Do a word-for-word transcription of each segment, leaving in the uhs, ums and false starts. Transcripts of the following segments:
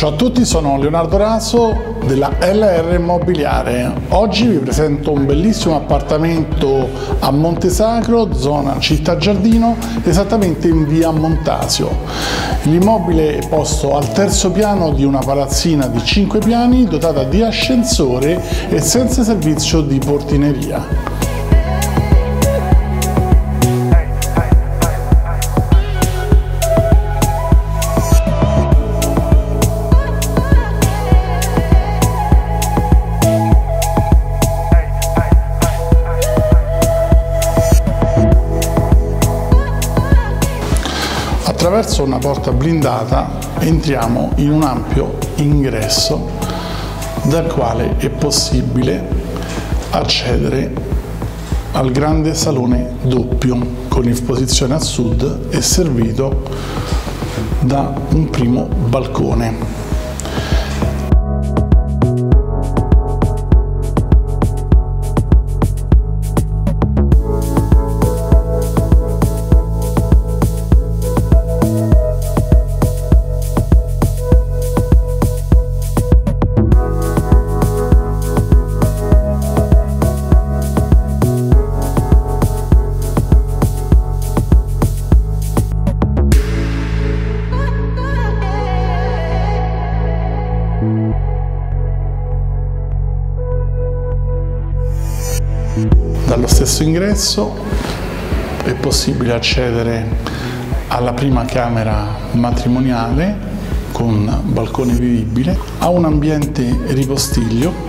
Ciao a tutti, sono Leonardo Raso della L R Immobiliare. Oggi vi presento un bellissimo appartamento a Montesacro, zona Città Giardino, esattamente in via Montasio. L'immobile è posto al terzo piano di una palazzina di cinque piani dotata di ascensore e senza servizio di portineria. Attraverso una porta blindata entriamo in un ampio ingresso dal quale è possibile accedere al grande salone doppio con esposizione a sud e servito da un primo balcone. Dallo stesso ingresso è possibile accedere alla prima camera matrimoniale con balcone vivibile, a un ambiente ripostiglio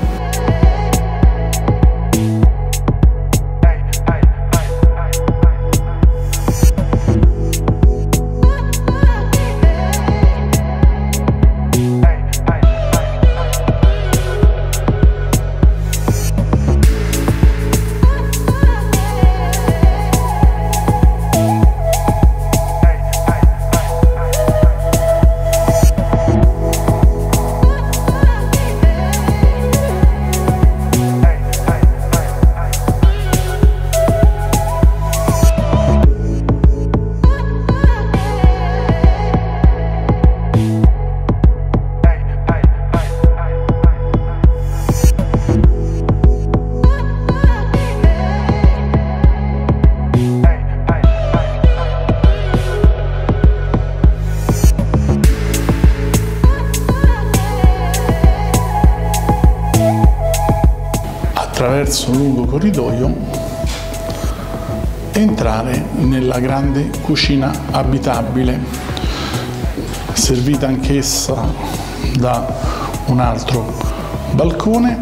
attraverso un lungo corridoio entrare nella grande cucina abitabile, servita anch'essa da un altro balcone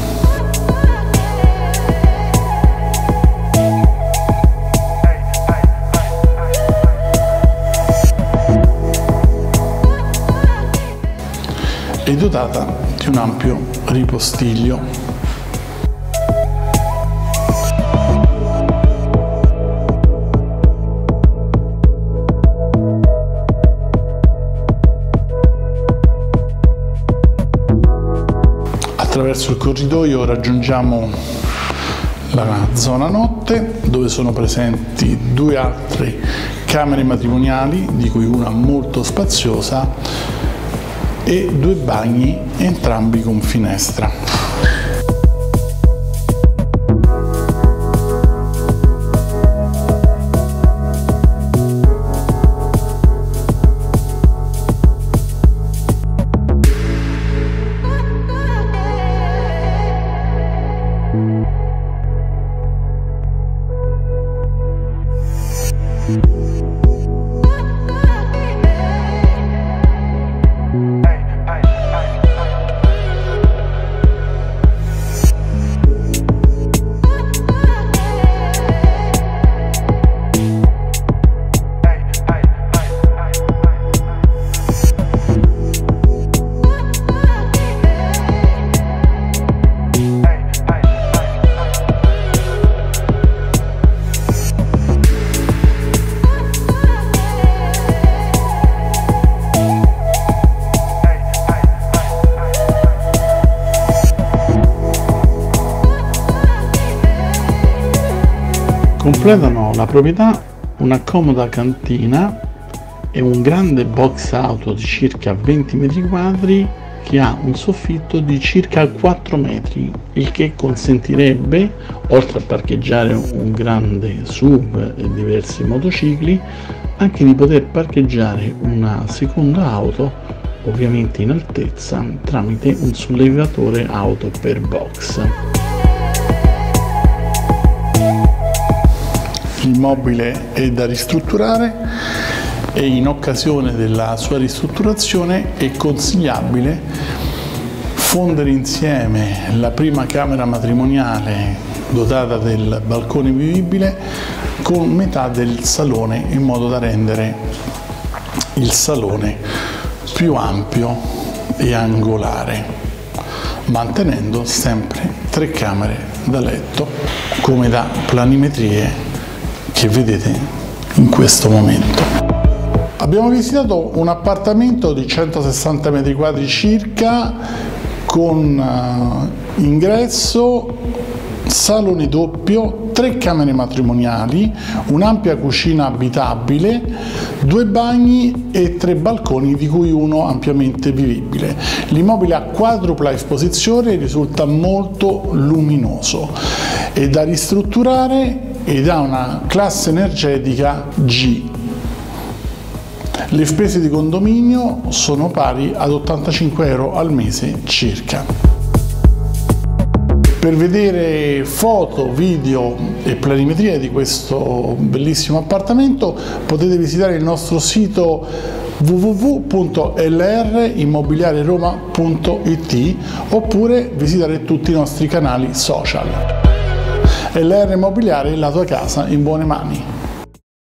e dotata di un ampio ripostiglio. Attraverso il corridoio raggiungiamo la zona notte, dove sono presenti due altre camere matrimoniali, di cui una molto spaziosa, e due bagni, entrambi con finestra. Completano la proprietà una comoda cantina È un grande box auto di circa venti metri quadri che ha un soffitto di circa quattro metri, il che consentirebbe, oltre a parcheggiare un grande S U V e diversi motocicli, anche di poter parcheggiare una seconda auto, ovviamente in altezza, tramite un sollevatore auto per box. Il mobile è da ristrutturare e in occasione della sua ristrutturazione è consigliabile fondere insieme la prima camera matrimoniale dotata del balcone vivibile con metà del salone, in modo da rendere il salone più ampio e angolare, mantenendo sempre tre camere da letto come da planimetrie che vedete in questo momento. Abbiamo visitato un appartamento di centosessanta metri quadri circa, con uh, ingresso, salone doppio, tre camere matrimoniali, un'ampia cucina abitabile, due bagni e tre balconi, di cui uno ampiamente vivibile. L'immobile ha quadrupla esposizione e risulta molto luminoso. È da ristrutturare ed ha una classe energetica G. Le spese di condominio sono pari ad ottantacinque euro al mese circa. Per vedere foto, video e planimetria di questo bellissimo appartamento potete visitare il nostro sito w w w punto l r immobiliare roma punto i t oppure visitare tutti i nostri canali social. L R Immobiliare, la tua casa in buone mani.